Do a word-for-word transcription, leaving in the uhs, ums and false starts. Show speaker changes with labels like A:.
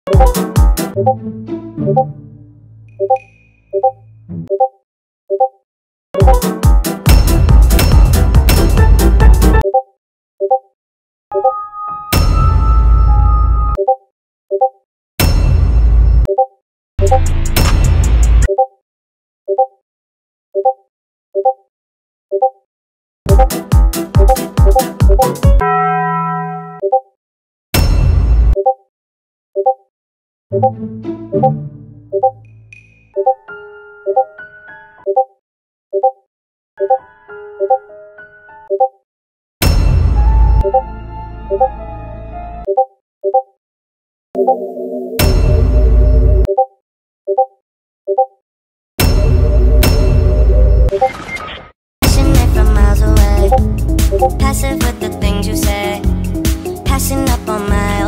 A: Passionate from miles away, passive with the things you say, passing up on my